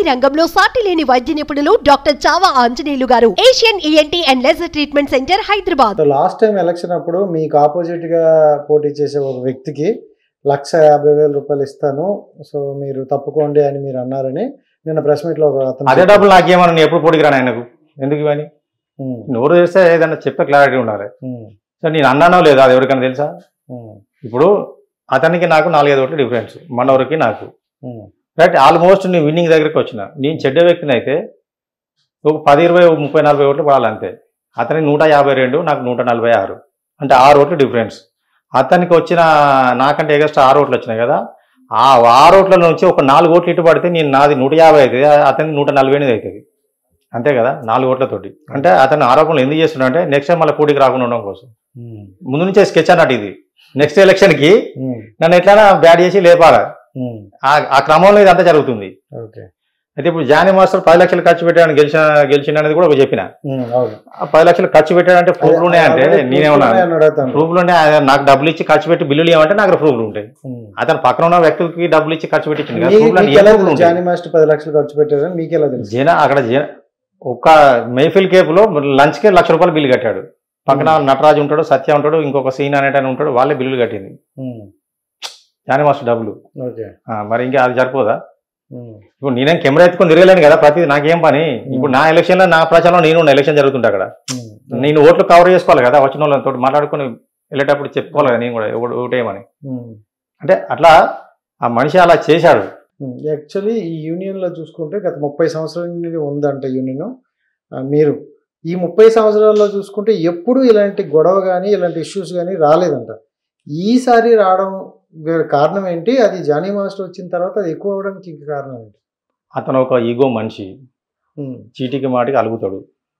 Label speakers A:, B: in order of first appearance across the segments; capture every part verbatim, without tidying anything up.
A: రంగంలో సాటి లేని వైద్య నిపుణులు doctor Chava Anjaneyulu garu, Asian ENT and laser treatment centre, Hyderabad.
B: Last time election అప్పుడు మీకు ఆపోజిట్ గా పోటీ చేసే ఒక వ్యక్తికి లక్ష యాభై వేల రూపాయలు ఇస్తాను, సో మీరు తప్పుకోండి అని మీరు అన్నారని నిన్న ప్రెస్ మీట్ లో
C: అదే డబ్బులు నాకేమన్నా ఎప్పుడు పోటీకి రాను ఆయనకు ఎందుకు ఇవని నోరు చేస్తే ఏదన్నా చెప్పే క్లారిటీ ఉండాలి. సో నేను అన్నానో లేదు అది ఎవరికైనా తెలుసా? ఇప్పుడు అతనికి నాకు నాలుగైదు ఓట్లు డిఫరెన్స్, మనవరికి నాకు రైట్. ఆల్మోస్ట్ నేను విన్నింగ్ దగ్గరికి వచ్చిన. నేను చెడ్డ వ్యక్తిని అయితే ఒక పది ఇరవై ముప్పై నలభై ఓట్లు పడాలి అంతే. అతనికి నూట యాభై రెండు నాకు నూట నలభై ఆరు అంటే ఆరు ఓట్లు డిఫరెన్స్. అతనికి వచ్చిన నాకంటే ఎగస్ట్రా ఆరు ఓట్లు వచ్చినాయి కదా, ఆ ఆరు ఓట్ల నుంచి ఒక నాలుగు ఓట్లు ఇటు పడితే నేను నాది నూట యాభై అవుతుంది, అతనికి నూట నలభై ఎనిమిది అవుతుంది అంతే కదా, నాలుగు ఓట్లతోటి. అంటే అతను ఆరోపణలు ఎందుకు చేస్తున్నా అంటే నెక్స్ట్ టైం మళ్ళీ పోటీకి రాకుండా ఉండడం కోసం. ముందు నుంచే స్కెచ్ అన్నట్టు ఇది. నెక్స్ట్ ఎలక్షన్ కి నన్ను ఎట్లైనా బ్యాట్ చేసి లేపాలి, ఆ క్రమంలో ఇదంతా జరుగుతుంది. అయితే ఇప్పుడు జానీ మాస్టర్ పది లక్షలు ఖర్చు పెట్టాడని గెలిచిన గెలిచిన అనేది కూడా చెప్పిన. పది లక్షలు ఖర్చు పెట్టాడంటే ప్రూఫ్లు ఉన్నాయంటే నేనేమన్నా ప్రూఫ్లు ఉన్నాయి, నాకు డబ్బులు ఇచ్చి ఖర్చు పెట్టి బిల్లులు ఏమంటే నాకు ప్రూఫ్లు ఉంటాయి. అతను పక్కన ఉన్న వ్యక్తికి డబ్బులు ఇచ్చి ఖర్చు పెట్టించింది జన అక్కడ జన ఒక మెహఫిల్ కేపులో లంచ్ కే లక్ష రూపాయలు బిల్లు కట్టాడు. పక్కన నటరాజు ఉంటాడు, సత్య ఉంటాడు, ఇంకొక సీన్ అనేటని ఉంటాడు, వాళ్ళే బిల్లులు కట్టింది జానీ మాస్టర్ డబ్బులు. మరి ఇంకా అది సరిపోదా? ఇప్పుడు నేనేం కెమెరా ఎత్తుకొని తిరగలేను కదా ప్రతిదీ, నాకేం పని? ఇప్పుడు నా ఎలక్షన్ లో నా ప్రచారంలో నేను ఎలక్షన్ జరుగుతుంటా అక్కడ, నేను ఓట్లు కవర్ చేసుకోవాలి కదా, వచ్చిన వాళ్ళతో మాట్లాడుకుని వెళ్ళేటప్పుడు చెప్పుకోవాలి కదా నేను కూడా ఓటేయమని. అంటే అట్లా ఆ మనిషి అలా చేశాడు.
B: యాక్చువల్లీ ఈ యూనియన్ లో చూసుకుంటే గత ముప్పై సంవత్సరాల నుండి ఉందంట యూనియన్. మీరు ఈ ముప్పై సంవత్సరాల్లో చూసుకుంటే ఎప్పుడు ఇలాంటి గొడవ కానీ ఇలాంటి ఇష్యూస్ కానీ రాలేదంట. ఈసారి రావడం కారణం ఏంటి? అది జానీ మాస్టర్ వచ్చిన తర్వాత అది ఎక్కువ అవడానికి ఇంక కారణం ఏంటి?
C: అతను ఒక ఈగో మనిషి, చీటికి మాటికి అలుగుతాడు,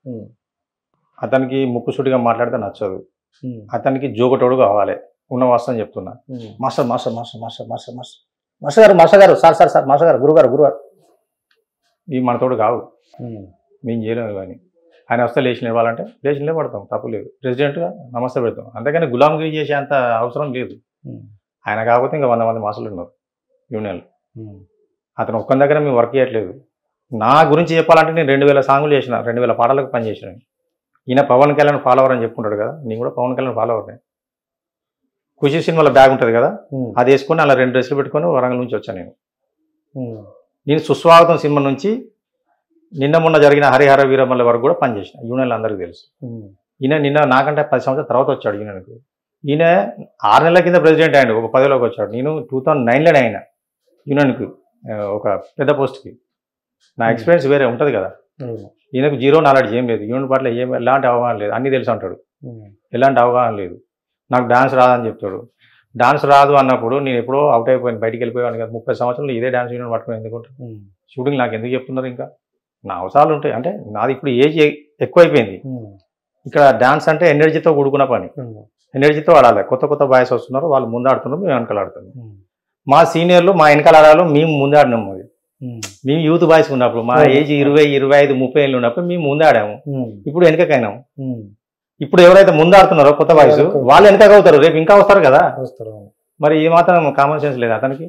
C: అతనికి ముక్కుసూటిగా మాట్లాడితే నచ్చదు, అతనికి జోగటోడు కావాలి. ఉన్న వాస్తవం చెప్తున్నా. Master master master master master master master గారు మాస్టర్ గారు సార్ సార్ సార్ మాస్టర్ గారు గురుగారు గురుగారు ఇవి మనతోడు కావు, మేము చేయలేము. కానీ ఆయన వస్తే లేచిన ఇవ్వాలంటే లేచిన పడతాం, తప్పు లేదు. ప్రెసిడెంట్గా నమస్తే పెడతాం, అంతేగాని గులాంగిరి చేసే అంత అవసరం లేదు. ఆయన కాకపోతే ఇంకా వంద మంది మాస్టర్లు ఉన్నారు యూనియన్లు. అతను ఒక్క దగ్గర మేము వర్క్ చేయట్లేదు. నా గురించి చెప్పాలంటే నేను రెండు వేల సాంగులు చేసిన, రెండు వేల పాటలకు పనిచేసిన. ఈయన పవన్ కళ్యాణ్ ఫాలోవర్ అని చెప్పుకుంటాడు కదా, నేను కూడా పవన్ కళ్యాణ్ ఫాలోవర్నే. ఖుషి సినిమాలో బ్యాగ్ ఉంటుంది కదా, అది వేసుకొని అలా రెండు డ్రెస్సులు పెట్టుకొని వరంగల్ నుంచి వచ్చాను నేను. నేను సుస్వాగతం సినిమా నుంచి నిన్న మొన్న జరిగిన హరిహర వీరమల్ల వరకు కూడా పనిచేసిన. యూనియన్లు అందరికీ తెలుసు. ఈయన నిన్న నాకంటే పది సంవత్సరాల తర్వాత వచ్చాడు యూనియన్కి. ఈయన ఆరు నెలల కింద ప్రెసిడెంట్ అయ్యాడు, ఒక పదవిలోకి వచ్చాడు. నేను టూ థౌజండ్ నైన్లోనే అయినా యూనియన్కి ఒక పెద్ద పోస్ట్కి. నా ఎక్స్పీరియన్స్ వేరే ఉంటుంది కదా. ఈయనకు జీరో నాలెడ్జ్ ఏం లేదు, యూనియన్ పట్ల ఏం ఎలాంటి అవగాహన లేదు, అన్నీ తెలుసు అంటాడు, ఎలాంటి అవగాహన లేదు. నాకు డాన్స్ రాదని చెప్తాడు. డాన్స్ రాదు అన్నప్పుడు నేను ఎప్పుడో అవుట్ అయిపోయాను, బయటికి వెళ్ళిపోయాను కదా. ముప్పై సంవత్సరాలు ఇదే డాన్స్ యూనియన్ పట్టుకుని ఎందుకుంటారు? షూటింగ్ నాకు ఎందుకు చెప్తున్నారు? ఇంకా నా అవసరాలు ఉంటాయి. అంటే నాది ఇప్పుడు ఏజ్ ఎక్కువైపోయింది. ఇక్కడ డాన్స్ అంటే ఎనర్జీతో కూడుకున్న పని, ఎనర్జీతో ఆడాలి. కొత్త కొత్త బాయ్స్ వస్తున్నారు, వాళ్ళు ముందు ఆడుతున్నారు, మేము వెనకాల ఆడుతున్నాం. మా సీనియర్లు మా వెనకాల ఆడాలి, మేము ముందు ఆడినాము. అది మేము యూత్ బాయ్స్ ఉన్నప్పుడు, మా ఏజ్ ఇరవై ఇరవై ఐదు ముప్పై ఏళ్ళు ఉన్నప్పుడు మేము ముందు ఆడాము. ఇప్పుడు వెనకకైనాము. ఇప్పుడు ఎవరైతే ముందు ఆడుతున్నారో కొత్త బాయ్స్, వాళ్ళు వెనకగా అవుతారు, రేపు ఇంకా వస్తారు కదా. మరి ఈ మాత్రం కామన్ సెన్స్ లేదు అతనికి.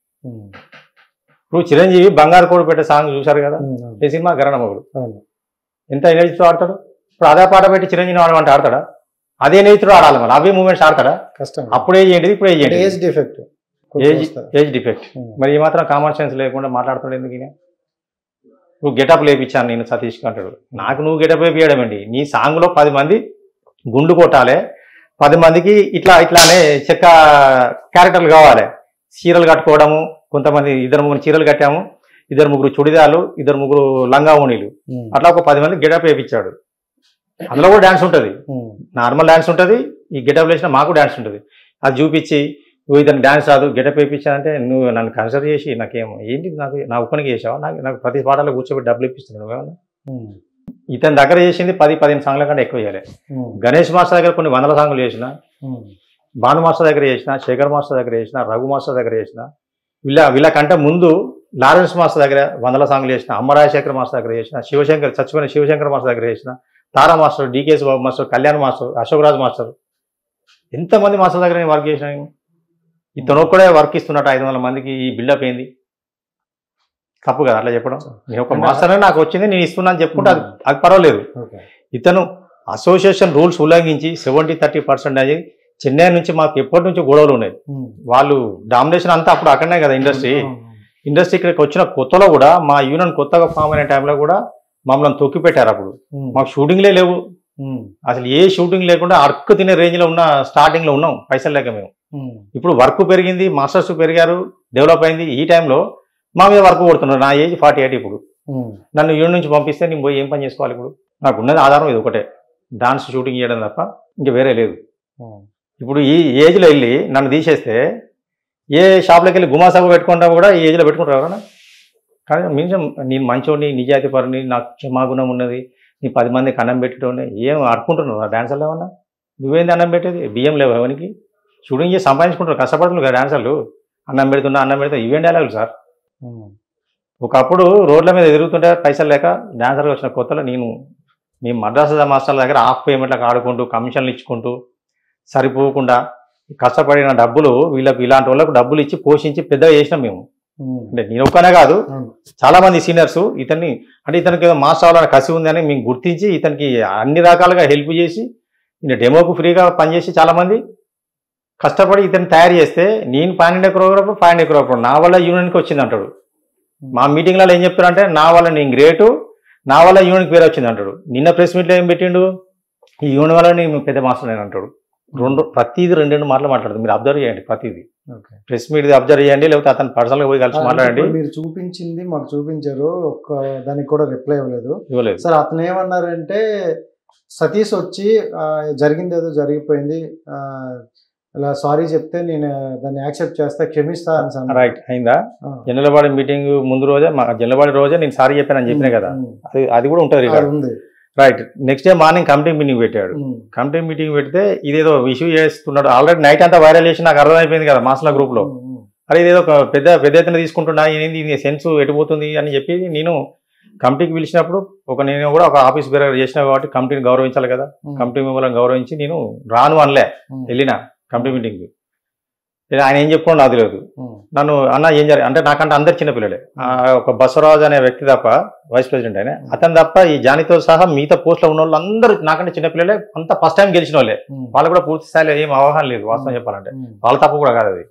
C: ఇప్పుడు చిరంజీవి బంగారు కోడి పెట్టే సాంగ్ చూశారు కదా, ఈ సినిమా గరణమగుడు ఎంత ఎనర్జీతో ఆడతాడు. ఇప్పుడు అదే పాట పెట్టి చిరంజీవి ఆడమంటే ఆడతాడా? అదే నేతితో ఆడాలి, మరి అవే మూమెంట్స్ ఆడతాడా? కష్టం. అప్పుడు ఏజ్ ఏంటిది, ఇప్పుడు ఏజ్ ఏంటి? Age defect, age age defect. మరి ఈ మాత్రం కామన్ సెన్స్ లేకుండా మాట్లాడుతాడు ఎందుకు? నువ్వు గెటప్ లేపించాను నేను సతీష్కి అంటాడు. నాకు నువ్వు గెటప్ లేపియడం అండి. నీ సాంగ్లో పది మంది గుండు కొట్టాలి, పది మందికి ఇట్లా ఇట్లానే చెక్క క్యారెక్టర్లు కావాలి. చీరలు కట్టుకోవడము, కొంతమంది ఇద్దరు ముగ్గురు చీరలు కట్టాము, ఇద్దరు ముగ్గురు చుడిదాలు, ఇద్దరు ముగ్గురు లంగా ఓణీలు, అట్లా ఒక పది మంది గెటప్ వేయించాడు. అందులో కూడా డ్యాన్స్ ఉంటుంది, నార్మల్ డ్యాన్స్ ఉంటుంది, ఈ గెటప్ వేసిన మాకు డ్యాన్స్ ఉంటుంది. అది చూపించి నువ్వు ఇతను డ్యాన్స్ రాదు గెటప్ వేయించానంటే నువ్వు నన్ను కన్సిడర్ చేసి నాకేమో ఏంటి, నాకు నా ఒక్కనికి చేసావా? నాకు నాకు ప్రతి పాటలో కూర్చోబెట్టి డబ్బులు ఇప్పిస్తున్నావు నువ్వేమన్నా? ఇతని దగ్గర చేసింది పది పదిహేను సాంగ్ల కంటే ఎక్కువ చేయాలి. గణేష్ మాస్టర్ దగ్గర కొన్ని వందల సాంగ్లు చేసిన, భాను మాస్టర్ దగ్గర చేసిన, శేఖర్ మాస్టర్ దగ్గర చేసిన, రఘు మాస్టర్ దగ్గర చేసిన, వీళ్ళ వీళ్ళకంటే ముందు లారెన్స్ మాస్టర్ దగ్గర వందల సాంగ్లు చేసిన, అమ్మరాజశేఖర్ మాస్టర్ దగ్గర చేసిన, శివశంకర్ చచ్చిపోయిన శివశంకర్ మాస్టర్ దగ్గర చేసిన, Tara master, DKS Babu master, Kalyan master, Ashok Raj master, ఎంతమంది మాస్టర్ దగ్గర నేను వర్క్ చేసిన. ఇతను ఒక్కడే వర్క్ ఇస్తున్నట్టు ఐదు వందల మందికి ఈ బిల్డప్ ఏంది? తప్పు కదా అట్లా చెప్పడం. నేను ఒక మాస్టర్ నాకు వచ్చింది నేను ఇస్తున్నాను చెప్పుకుంటే అది అది పర్వాలేదు. ఇతను అసోసియేషన్ రూల్స్ ఉల్లంఘించి సెవెంటీ థర్టీ పర్సెంటేజ్ చెన్నై నుంచి మాకు ఎప్పటి నుంచి గొడవలు ఉన్నాయి. వాళ్ళు డామినేషన్ అంతా అప్పుడు అక్కడనే కదా ఇండస్ట్రీ ఇండస్ట్రీ ఇక్కడికి వచ్చిన కొత్తలో కూడా మా యూనియన్ కొత్తగా ఫామ్ అయిన టైంలో కూడా మమ్మల్ని తొక్కి పెట్టారు. అప్పుడు మాకు షూటింగ్లే లేవు, అసలు ఏ షూటింగ్ లేకుండా అర్క్ తినే రేంజ్ లో ఉన్న స్టార్టింగ్ లో ఉన్నాం పైసలు లేక మేము. ఇప్పుడు వర్క్ పెరిగింది, మాస్టర్స్ పెరిగారు, డెవలప్ అయింది. ఈ టైంలో మా మీద వర్క్ కొడుతున్నారు. నా ఏజ్ ఫార్టీ ఎయిట్. ఇప్పుడు నన్ను యూనియన్ నుంచి పంపిస్తే నేను పోయి ఏం పని చేసుకోవాలి? ఇప్పుడు నాకు ఉన్నది ఆధారం ఇది ఒకటే, డాన్స్ షూటింగ్ చేయడం తప్ప ఇంకా వేరే లేదు. ఇప్పుడు ఈ ఏజ్లో వెళ్ళి నన్ను తీసేస్తే ఏ షాప్లోకి వెళ్ళి గుమాసాగు పెట్టుకుంటా కూడా ఈ ఏజ్లో పెట్టుకుంటారు ఎవరన్నా? కానీ మినిమం నేను మంచోడిని, నిజాయితీ పరుని, నాకు క్షమాగుణం ఉన్నది, నీ పది మందికి అన్నం పెట్టడం ఏం అడుకుంటున్నావు? డాన్సర్లు ఏమన్నా నువ్వేంది అన్నం పెట్టేది? బియ్యం లేవు ఎవరికి? షూటింగ్ చేసి సంపాదించుకుంటారు, కష్టపడుతున్నారు కదా డాన్సర్లు. అన్నం పెడుతున్నా అన్నం పెడతా ఇవేం డైలాగులు సార్? ఒకప్పుడు రోడ్ల మీద ఎదురుతుంటే పైసలు లేక డాన్సర్గా వచ్చిన కొత్తలో నేను మేము మద్రాసు మాస్టర్ల దగ్గర హాఫ్ పేమెంట్లకు ఆడుకుంటూ కమిషన్లు ఇచ్చుకుంటూ సరిపోకుండా కష్టపడిన డబ్బులు వీళ్ళకి ఇలాంటి వాళ్ళకు డబ్బులు ఇచ్చి పోషించి పెద్దగా చేసినాం మేము. అంటే నేను ఒక్కనే కాదు, చాలా మంది సీనియర్స్ ఇతన్ని అంటే ఇతనికి ఏదో మాస్టర్ అవ్వాలని కసి ఉందని మేము గుర్తించి ఇతనికి అన్ని రకాలుగా హెల్ప్ చేసి ఈయన డెమోకు ఫ్రీగా పనిచేసి చాలా మంది కష్టపడి ఇతను తయారు చేస్తే నేను five hundred crore five hundred crore నా వల్ల యూనియన్కి వచ్చింది అంటాడు. మా మీటింగ్లలో ఏం చెప్తారంటే నా వల్ల నేను గ్రేటు, నా వల్ల యూనియన్కి పేరు వచ్చింది అంటాడు. నిన్న ప్రెస్ మీట్లో ఏం పెట్టిండు, ఈ యూనియన్ వల్ల నేను పెద్ద మాస్టర్ నేను అంటాడు. రెండు ప్రతిదీ రెండు రెండు మాటలు మాట్లాడదు. మీరు అబ్జర్వ్ చేయండి, ప్రతిదీ ప్రెస్ మీట్ అబ్జర్వ్ చేయండి, లేకపోతే అతను పర్సనల్గా పోయి కలిసి మాట్లాడండి.
B: మీరు చూపించింది మాకు చూపించారు, ఒక్క దానికి కూడా రిప్లై ఇవ్వలేదు
C: ఇవ్వలేదు
B: సార్. అతను ఏమన్నారంటే సతీష్ వచ్చి జరిగింది ఏదో జరిగిపోయింది, ఇలా సారీ చెప్తే నేను దాన్ని యాక్సెప్ట్ చేస్తా, క్షమిస్తా అని.
C: రైట్ అయిందా? జనరల్వాడి మీటింగ్ ముందు రోజే మా జనరల్వాడి రోజే నేను సారీ చెప్పానని చెప్పినా కదా, అది అది కూడా ఉంటుంది. Right. Next day morning committee meeting పెట్టాడు. కమిటీ మీటింగ్ పెడితే ఇదేదో ఇష్యూ చేస్తున్నాడు. ఆల్రెడీ నైట్ అంతా వైరల్ చేసి నాకు అర్థమైపోయింది కదా మాస్టర్ల గ్రూప్ లో, అరే ఇదేదో పెద్ద పెద్ద ఎత్తున తీసుకుంటున్నా, ఏంది సెన్స్ ఎటుపోతుంది అని చెప్పి నేను కమిటీకి పిలిచినప్పుడు ఒక నేను కూడా ఒక ఆఫీస్ బేరర్ చేసిన కాబట్టి కమిటీని గౌరవించాలి కదా, కమిటీ మెంబర్లను గౌరవించి నేను రాను అనలే, వెళ్ళిన కమిటీ మీటింగ్. ఆయన ఏం చెప్పుకోండి నాకు తెలియదు. నన్ను అన్న ఏం జరిగింది అంటే నాకంటే అందరు చిన్నపిల్లలే, ఒక బసవరాజు అనే వ్యక్తి తప్ప, వైస్ ప్రెసిడెంట్ ఆయన, అతను తప్ప ఈ జానీతో సహా మిగతా పోస్ట్లో ఉన్న వాళ్ళు అందరూ నాకంటే చిన్నపిల్లలే, అంతా ఫస్ట్ టైం గెలిచిన వాళ్ళే. వాళ్ళు కూడా పూర్తి స్థాయిలో ఏం అవగాహన లేదు వాస్తవం చెప్పాలంటే, వాళ్ళ తప్పు కూడా కాదు అది.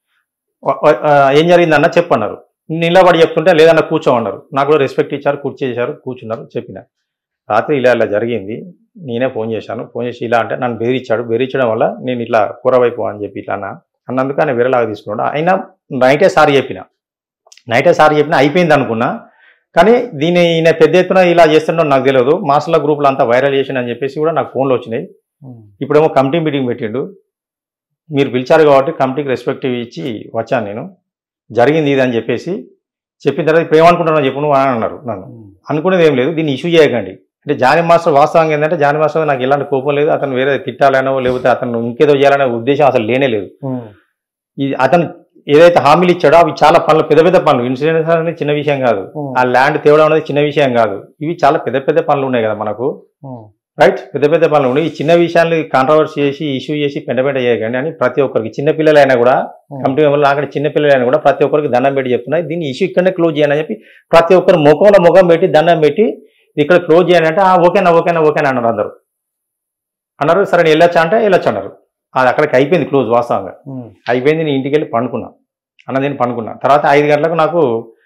C: ఏం జరిగిందన్న చెప్పన్నారు, నిలబడి చెప్తుంటే లేదన్న కూర్చోమన్నారు. నాకు కూడా రెస్పెక్ట్ ఇచ్చారు, కూర్చేసారు, కూర్చున్నారు. చెప్పిన రాత్రి ఇలా ఇలా జరిగింది, నేనే ఫోన్ చేశాను, ఫోన్ చేసి ఇలా అంటే నన్ను బెదిరించాడు, బెదిరించడం వల్ల నేను ఇట్లా కూరవైపు అని చెప్పి ఇట్లా అన్న అన్నందుకు ఆయన వేరేలాగా తీసుకున్నాడు. అయినా నైటే సారి చెప్పిన నైటే సారి చెప్పిన అయిపోయింది అనుకున్నా. కానీ దీన్ని ఈయన పెద్ద ఎత్తున ఇలా చేస్తున్నాడు నాకు తెలియదు. మాస్టర్ల గ్రూప్లో అంతా వైరల్ చేసిండు అని చెప్పేసి కూడా నాకు ఫోన్లు వచ్చినాయి. ఇప్పుడేమో కమిటీ మీటింగ్ పెట్టిండు, మీరు పిలిచారు కాబట్టి కమిటీకి రెస్పెక్ట్ ఇచ్చి వచ్చాను నేను, జరిగింది ఇది అని చెప్పేసి చెప్పిన తర్వాత ఇప్పుడు ఏమనుకుంటున్నావు చెప్పు నువ్వు అని అన్నారు. నన్ను అనుకునేది ఏం లేదు, దీన్ని ఇష్యూ చేయకండి అంటే. జానీ మాస్టర్ వాస్తవంగా ఏంటంటే జానీ మాస్టర్ నాకు ఎలాంటి కోపం లేదు, అతను వేరే తిట్టాలనో లేకపోతే అతను ఇంకేదో చేయాలనే ఉద్దేశం అసలు లేనే లేదు. ఇది అతను ఏదైతే హామీలు ఇచ్చాడో అవి చాలా పనులు, పెద్ద పెద్ద పనులు. ఇన్సూరెన్స్ అనేది చిన్న విషయం కాదు, ఆ ల్యాండ్ తేవడం అనేది చిన్న విషయం కాదు. ఇవి చాలా పెద్ద పెద్ద పనులు ఉన్నాయి కదా మనకు, రైట్? పెద్ద పెద్ద పనులు ఉన్నాయి. ఈ చిన్న విషయాన్ని కాంట్రవర్సీ చేసి ఇష్యూ చేసి పెంట పెంట చేయకండి అని ప్రతి ఒక్కరికి, చిన్నపిల్లలైనా కూడా కమిటీ మెంబర్లు అక్కడ చిన్నపిల్లలైనా కూడా ప్రతి ఒక్కరికి దండం పెట్టి చెప్తున్నాయి. దీన్ని ఇష్యూ ఇక్కడనే క్లోజ్ చేయాలని చెప్పి ప్రతి ఒక్కరు ముఖంలో ముఖం పెట్టి దండం పెట్టి ఇక్కడ క్లోజ్ చేయాలి అంటే ఓకేనా ఓకేనా ఓకేనా అన్నారు. అందరూ అన్నారు. సరే నేను వెళ్ళొచ్చా అంటే వెళ్ళొచ్చు అన్నారు. అది అక్కడికి అయిపోయింది క్లోజ్. వాస్తవంగా అయిపోయింది. నేను ఇంటికి వెళ్ళి పండుకున్నా, అన్న నేను పండుకున్నా. తర్వాత ఐదు గంటలకు నాకు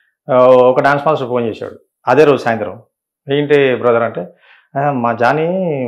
C: ఒక డాన్స్ మాస్టర్ ఫోన్ చేశాడు అదే రోజు సాయంత్రం. ఏంటి బ్రదర్ అంటే, మా జానీ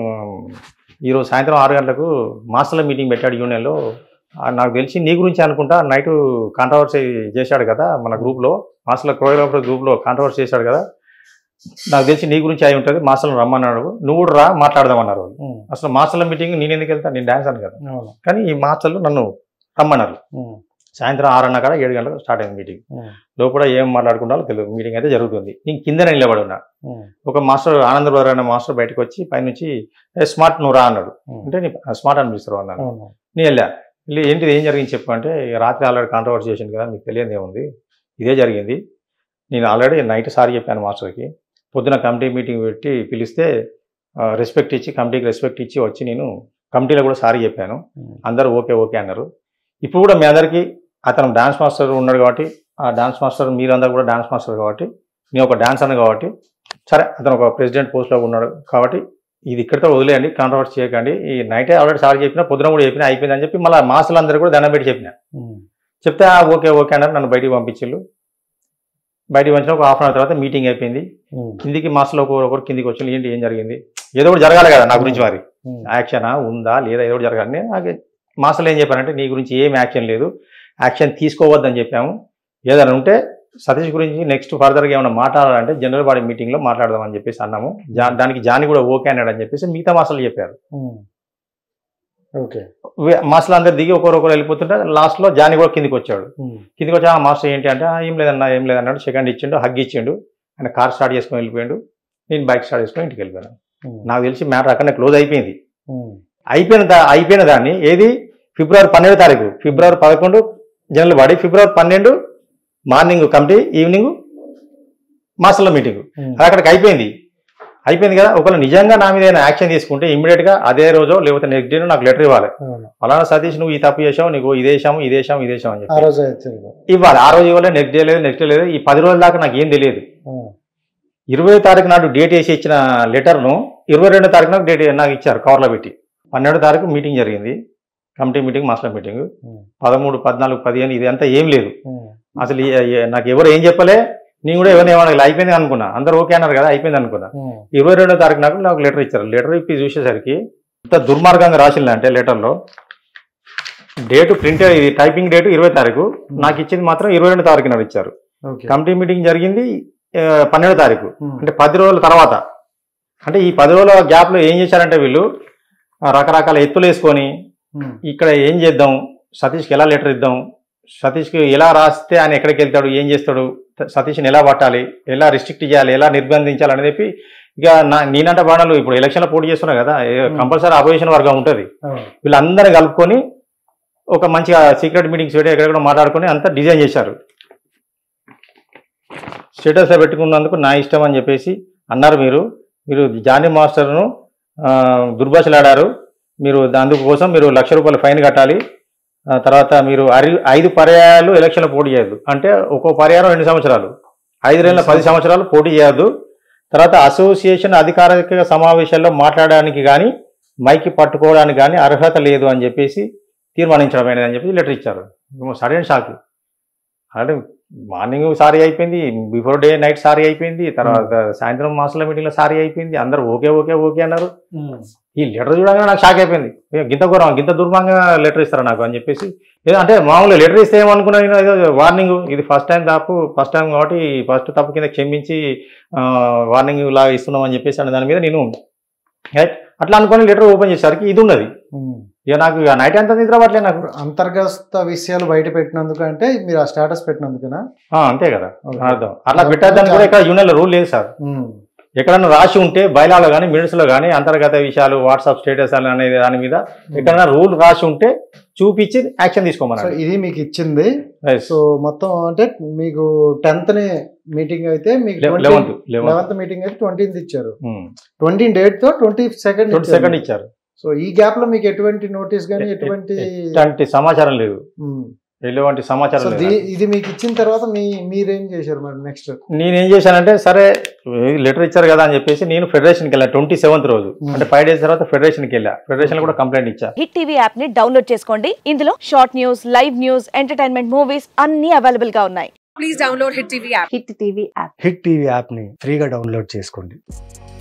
C: ఈరోజు సాయంత్రం ఆరు గంటలకు మాస్టర్ల మీటింగ్ పెట్టాడు యూనియన్లో, నాకు తెలిసి నీ గురించి అనుకుంటా నైట్ కాంట్రవర్సీ చేశాడు కదా మన గ్రూప్లో, మాస్టర్ల కోరియోగ్రాఫర్ గ్రూప్లో కాంట్రవర్సీ చేశాడు కదా, నాకు తెలిసి నీ గురించి అయి ఉంటుంది, మాస్టర్లు రమ్మన్నాడు, నువ్వు కూడా రా మాట్లాడదామన్నారు. అసలు మాస్టర్ల మీటింగ్ నేను ఎందుకు వెళ్తాను, నేను డాన్స్ అని కదా. కానీ ఈ మాస్టర్లు నన్ను రమ్మన్నారు. సాయంత్రం ఆరున్న కాడ ఏడు గంటలకు స్టార్ట్ అయింది మీటింగ్. లోపల ఏం మాట్లాడుకుంటారో తెలియదు, మీటింగ్ అయితే జరుగుతుంది. నేను కింద నిలబడి ఉన్నా. ఒక మాస్టర్ ఆనంద బ్రదర్ అనే మాస్టర్ బయటకు వచ్చి పైనుంచి స్మార్ట్ నువ్వు రా అన్నాడు. అంటే నీ స్మార్ట్ అనిపిస్తారు అన్నాను. నేను వెళ్ళా. వెళ్ళి ఏంటిది ఏం జరిగింది చెప్పు అంటే, రాత్రి ఆల్రెడీ కాంట్రవర్సీ చేసింది కదా, మీకు తెలియదు ఏముంది, ఇదే జరిగింది. నేను ఆల్రెడీ నైట్ సారీ చెప్పాను మాస్టర్కి, పొద్దున కమిటీ మీటింగ్ పెట్టి పిలిస్తే రెస్పెక్ట్ ఇచ్చి కమిటీకి రెస్పెక్ట్ ఇచ్చి వచ్చి నేను కమిటీలో కూడా సారీ చెప్పాను, అందరూ ఓకే ఓకే అన్నారు. ఇప్పుడు కూడా మీ అందరికీ అతను డాన్స్ మాస్టర్ ఉన్నాడు కాబట్టి ఆ డాన్స్ మాస్టర్ మీరందరూ కూడా డాన్స్ మాస్టర్ కాబట్టి నేను ఒక డాన్స్ అన్న కాబట్టి సరే అతను ఒక ప్రెసిడెంట్ పోస్ట్లో ఉన్నాడు కాబట్టి ఇది ఇక్కడితో వదిలేయండి, కాంట్రవర్సీ చేయకండి. ఈ నైటే ఆల్రెడీ సార్ చెప్పినా, పొద్దున కూడా చెప్పినా, అయిపోయింది అని చెప్పి మళ్ళీ మాస్టర్లు అందరూ కూడా దండం పెట్టి చెప్పిన. చెప్తే ఓకే ఓకే అన్నారు. నన్ను బయటికి పంపించారు. బయటికి వచ్చిన ఒక హాఫ్ అన్ అవర్ తర్వాత మీటింగ్ అయిపోయింది. కిందికి మాస్టర్లు ఒకరు ఒకరు కిందికి వచ్చి ఏంటి ఏం జరిగింది, ఏదో ఒకటి జరగాలి కదా నా గురించి, మరి యాక్షనా ఉందా లేదా ఏదో ఒకటి జరగాలి. నాకు మాస్టర్లు ఏం చెప్పారంటే నీ గురించి ఏం యాక్షన్ లేదు, యాక్షన్ తీసుకోవద్దని చెప్పాము. ఏదైనా ఉంటే సతీష్ గురించి నెక్స్ట్ ఫర్దర్గా ఏమైనా మాట్లాడాలంటే జనరల్ బాడీ మీటింగ్లో మాట్లాడదామని చెప్పేసి అన్నాము. జా దానికి జాని కూడా ఓకే అన్నాడు అని చెప్పేసి మిగతా మాస్టర్లు చెప్పారు.
B: ఓకే,
C: మాస్టర్లు అందరు దిగి ఒకరొకరు వెళ్ళిపోతుంటే లాస్ట్లో జాని కూడా కిందికి వచ్చాడు. కిందికి వచ్చి ఆ మాస్టర్ ఏంటి అంటే ఏం లేదన్నా ఏం లేదన్నాడు. సెకండ్ ఇచ్చిండు, హగ్ ఇచ్చిండు. ఆయన కార్ స్టార్ట్ చేసుకొని వెళ్ళిపోయాడు. నేను బైక్ స్టార్ట్ చేసుకొని ఇంటికి వెళ్ళిపోయాను. నాకు తెలిసి మ్యాటర్ అక్కడనే క్లోజ్ అయిపోయింది. అయిపోయిన దా అయిపోయిన దాన్ని ఏది ఫిబ్రవరి పన్నెండు తారీఖు ఫిబ్రవరి పదకొండు జనరల్ బాడీ, ఫిబ్రవరి పన్నెండు మార్నింగ్ కమిటీ, ఈవినింగ్ మాస్టర్ల మీటింగ్. అది అక్కడికి అయిపోయింది. అయిపోయింది కదా. ఒకవేళ నిజంగా నా మీద ఏదైనా యాక్షన్ తీసుకుంటే ఇమ్మీడియట్ గా అదే రోజు లేకపోతే నెక్స్ట్ డే నాకు లెటర్ ఇవ్వాలి. అలానే సతీష్ నువ్వు ఈ తప్పు చేసావు, నీకు ఇదేసాము ఇదేసాము ఇదేసాము అని చెప్పి ఇవ్వాలి. ఆ రోజు ఇవ్వాలి, నెక్స్ట్ డే లేదు, నెక్స్ట్ డే లేదు. ఈ పది రోజుల దాకా నాకు ఏం తెలియదు. ఇరవై తారీఖు నాడు డేట్ వేసి ఇచ్చిన లెటర్ను ఇరవై రెండో తారీఖు నాకు డేట్ నాకు ఇచ్చారు కవర్లో పెట్టి. పన్నెండో తారీఖు మీటింగ్ జరిగింది, కమిటీ మీటింగ్, మాస్టర్ మీటింగ్. పదమూడు పద్నాలుగు పదిహేను ఇది అంతా ఏం లేదు అసలు. నాకు ఎవరు ఏం చెప్పలే, నేను కూడా ఎవరిని ఏమన్నా అయిపోయింది అనుకున్నా. అందరు ఓకే అన్నారు కదా, అయిపోయింది అనుకున్నా. ఇరవై రెండో తారీఖు నాకు నాకు లెటర్ ఇచ్చారు. లెటర్ ఇప్పి చూసేసరికి ఇంత దుర్మార్గంగా రాసిందంటే లెటర్లో డేటు ప్రింట్ ఇది టైపింగ్ డేటు ఇరవై తారీఖు, నాకు ఇచ్చింది మాత్రం ఇరవై రెండు తారీఖు నాడు ఇచ్చారు. కమిటీ మీటింగ్ జరిగింది పన్నెండో తారీఖు, అంటే పది రోజుల తర్వాత. అంటే ఈ పది రోజుల గ్యాప్లో ఏం చేశారంటే వీళ్ళు రకరకాల ఎత్తులు వేసుకొని ఇక్కడ ఏం చేద్దాం, సతీష్కి ఎలా లెటర్ ఇద్దాం, సతీష్కి ఎలా రాస్తే ఆయన ఎక్కడికి వెళ్తాడు, ఏం చేస్తాడు, సతీష్ని ఎలా పట్టాలి, ఎలా రిస్ట్రిక్ట్ చేయాలి, ఎలా నిర్బంధించాలి అని చెప్పి ఇక నా నేనంట బాణాలు ఇప్పుడు ఎలక్షన్లో పోటీ చేస్తున్నా కదా, కంపల్సరీ అపోజిషన్ వర్గం ఉంటుంది. వీళ్ళందరూ కలుపుకొని ఒక మంచిగా సీక్రెట్ మీటింగ్స్ పెట్టి ఎక్కడెక్కడ మాట్లాడుకొని అంతా డిజైన్ చేశారు. స్టేటస్లో పెట్టుకున్నందుకు నా ఇష్టం అని చెప్పేసి అన్నారు. మీరు మీరు జానీ మాస్టర్ను దుర్భాషలాడారు, మీరు అందుకోసం మీరు లక్ష రూపాయలు ఫైన్ కట్టాలి. తర్వాత మీరు ఐదు పర్యాయాలు ఎలక్షన్లో పోటీ చేయొద్దు, అంటే ఒక్కో పర్యాయం రెండు సంవత్సరాలు, ఐదు నెలల పది సంవత్సరాలు పోటీ చేయొద్దు. తర్వాత అసోసియేషన్ అధికారిక సమావేశాల్లో మాట్లాడడానికి కానీ మైకి పట్టుకోవడానికి కానీ అర్హత లేదు అని చెప్పేసి తీర్మానించడం అని చెప్పి లెటర్ ఇచ్చారు. Sudden shock. అంటే మార్నింగ్ సారీ అయిపోయింది, బిఫోర్ డే నైట్ సారీ అయిపోయింది, తర్వాత సాయంత్రం మాస్టర్ల మీటింగ్లో సారీ అయిపోయింది. అందరూ ఓకే ఓకే ఓకే అన్నారు. ఈ లెటర్ చూడగానే నాకు షాక్ అయిపోయింది. గింత ఘోరం, గింత దుర్మార్గంగా లెటర్ ఇస్తారా నాకు అని చెప్పేసి. అంటే మామూలుగా లెటర్ ఇస్తే ఏమనుకున్నా, ఏదో వార్నింగ్, ఇది ఫస్ట్ టైం తప్పు, ఫస్ట్ టైం కాబట్టి ఫస్ట్ తప్పు కింద క్షమించి వార్నింగ్ లాగా ఇస్తున్నాం అని చెప్పేసి అనే దాని మీద నేను అట్లా అనుకుని లెటర్ ఓపెన్ చేసేసరికి ఇది ఉన్నది. ఇక నాకు నైట్ అంతా నిద్ర పట్టలేదు. నాకు
B: అంతర్గత విషయాలు బయట పెట్టినందుకు అంటే మీరు ఆ స్టేటస్ పెట్టినందుకేనా?
C: అంతే కదా అర్థం. అట్లా పెట్టద్దని కూడా ఇక్కడ యూనియన్లో రూల్ లేదు సార్. ఎక్కడన్నా రాసి ఉంటే బయలాలో కానీ మినిట్స్లో కానీ అంతర్గత విషయాలు వాట్సాప్ స్టేటస్ అనే దాని మీద ఎక్కడన్నా రూల్ రాసి ఉంటే చూపించి యాక్షన్ తీసుకోమన్నారు.
B: ఇది మీకు ఇచ్చింది. సో మొత్తం అంటే మీకు టెన్త్ ని మీటింగ్ అయితే మీకు లెవెన్త్ లెవెన్త్ మీటింగ్ అయితే ట్వంటీన్త్ ఇచ్చారు. ట్వంటీ డేట్ తో ట్వంటీ సెకండ్
C: ట్వంటీ సెకండ్ ఇచ్చారు.
B: సో ఈ గ్యాప్ లో మీకు ఎటువంటి నోటీస్ కానీ ఎటువంటి
C: ఎటువంటి సమాచారం లేదు, ఎటువంటి సమాచారం లేదు.
B: ఇది మీకు ఇచ్చిన తర్వాత మీ మీరేం చేశారు మరి నెక్స్ట్?
C: నేనేం చేశానంటే సరే లెటర్ ఇచ్చారు కదా అని చెప్పేసి నేను ఫెడరేషన్కి వెళ్ళా. ట్వంటీ సెవెంత్ రోజు అంటే ఫైవ్ డేస్ తర్వాత ఫెడరేషన్కి వెళ్ళా. ఫెడరేషన్ కూడా కంప్లైంట్ ఇచ్చా.
D: హిట్ టీవీ యాప్ ని డౌన్లోడ్ చేసుకోండి. ఇందులో short news, live news, entertainment movies అన్ని అవైలబుల్ గా ఉన్నాయి. Please download hit TV app. Hit TV app
E: hit TV app ని ఫ్రీగా డౌన్లోడ్ చేసుకోండి.